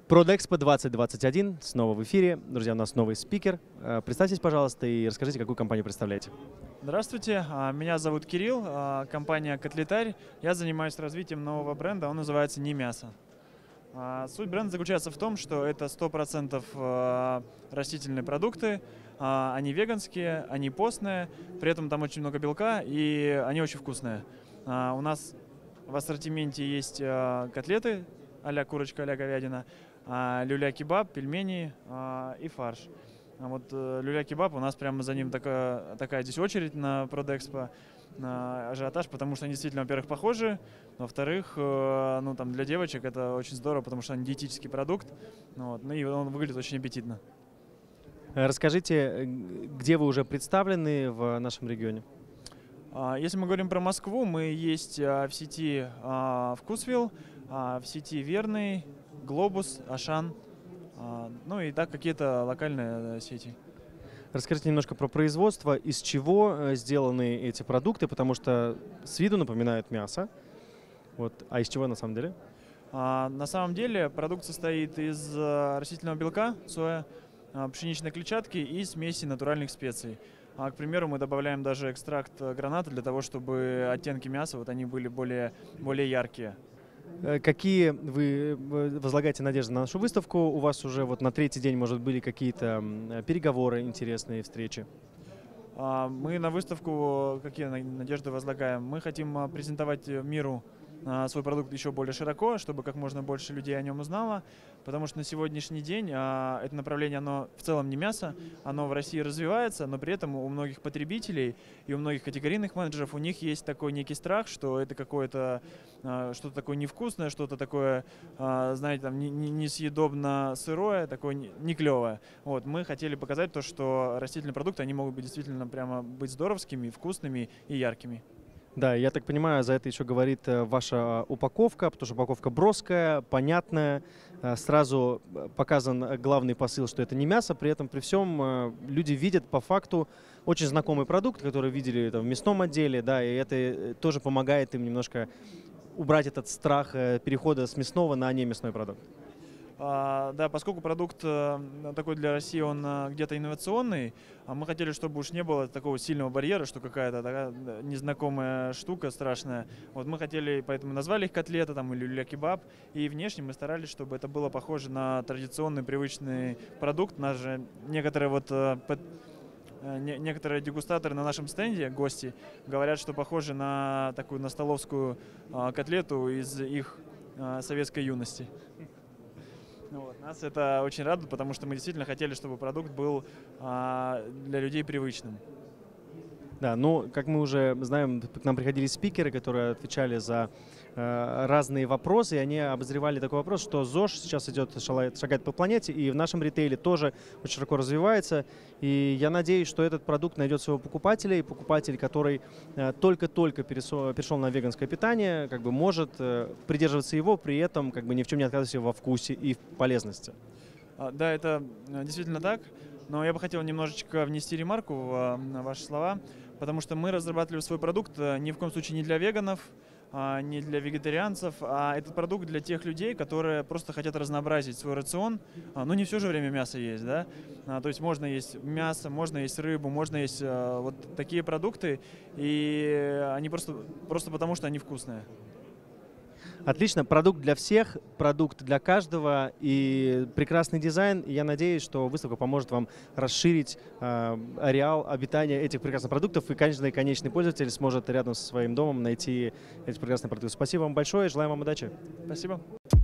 Продэкспо 2021 снова в эфире. Друзья, у нас новый спикер. Представьтесь, пожалуйста, и расскажите, какую компанию представляете. Здравствуйте, меня зовут Кирилл, компания Котлетарь. Я занимаюсь развитием нового бренда, он называется «Не мясо». Суть бренда заключается в том, что это 100% растительные продукты, они веганские, они постные, при этом там очень много белка и они очень вкусные. У нас в ассортименте есть котлеты а-ля курочка, а-ля говядина, люля-кебаб, пельмени и фарш. Вот люля-кебаб, у нас прямо за ним такая здесь очередь на Продэкспо, на ажиотаж, потому что они действительно, во-первых, похожи, во-вторых, ну, там, для девочек это очень здорово, потому что они диетический продукт, вот, ну и он выглядит очень аппетитно. Расскажите, где вы уже представлены в нашем регионе? Если мы говорим про Москву, мы есть в сети Вкусвилл, в сети Верный, Глобус, Ашан, ну и так какие-то локальные сети. Расскажите немножко про производство, из чего сделаны эти продукты, потому что с виду напоминают мясо. Вот. А из чего на самом деле? На самом деле продукт состоит из растительного белка, соя, пшеничной клетчатки и смеси натуральных специй. К примеру, мы добавляем даже экстракт граната для того, чтобы оттенки мяса вот они были более яркие. Какие вы возлагаете надежды на нашу выставку? У вас уже вот на третий день, может, были какие-то переговоры, интересные встречи? Мы на выставку какие надежды возлагаем? Мы хотим презентовать миру свой продукт еще более широко, чтобы как можно больше людей о нем узнало, потому что на сегодняшний день это направление, оно в целом не мясо, оно в России развивается, но при этом у многих потребителей и у многих категорийных менеджеров у них есть такой некий страх, что это какое-то что-то такое невкусное, что-то такое, знаете, там несъедобно сырое, такое не клевое. Вот, мы хотели показать то, что растительные продукты, они могут быть действительно прямо быть здоровскими, вкусными и яркими. Да, я так понимаю, за это еще говорит ваша упаковка, потому что упаковка броская, понятная, сразу показан главный посыл, что это не мясо, при этом при всем люди видят по факту очень знакомый продукт, который видели там в мясном отделе, да, и это тоже помогает им немножко убрать этот страх перехода с мясного на немясной продукт. Да, поскольку продукт такой для России, он где-то инновационный, мы хотели, чтобы уж не было такого сильного барьера, что какая-то такая незнакомая штука страшная. Вот мы хотели, поэтому назвали их котлета там, или люля-кебаб, и внешне мы старались, чтобы это было похоже на традиционный, привычный продукт. Нас же некоторые некоторые дегустаторы на нашем стенде, гости, говорят, что похоже на такую на столовскую котлету из их советской юности. Вот, нас это очень радует, потому что мы действительно хотели, чтобы продукт был для людей привычным. Да, ну, как мы уже знаем, к нам приходили спикеры, которые отвечали за разные вопросы, и они обозревали такой вопрос, что ЗОЖ сейчас шагает по планете, и в нашем ритейле тоже очень широко развивается. И я надеюсь, что этот продукт найдет своего покупателя, и покупатель, который только-только перешел на веганское питание, как бы может придерживаться его, при этом как бы ни в чем не отказываясь во вкусе и в полезности. Да, это действительно так, но я бы хотел немножечко внести ремарку в ваши слова, потому что мы разрабатывали свой продукт ни в коем случае не для веганов, не для вегетарианцев, а этот продукт для тех людей, которые просто хотят разнообразить свой рацион. Ну, не все же время мясо есть, да? То есть можно есть мясо, можно есть рыбу, можно есть вот такие продукты, и они просто потому, что они вкусные. Отлично. Продукт для всех, продукт для каждого и прекрасный дизайн. И я надеюсь, что выставка поможет вам расширить ареал обитания этих прекрасных продуктов. И, конечно, конечный пользователь сможет рядом со своим домом найти эти прекрасные продукты. Спасибо вам большое. Желаем вам удачи. Спасибо.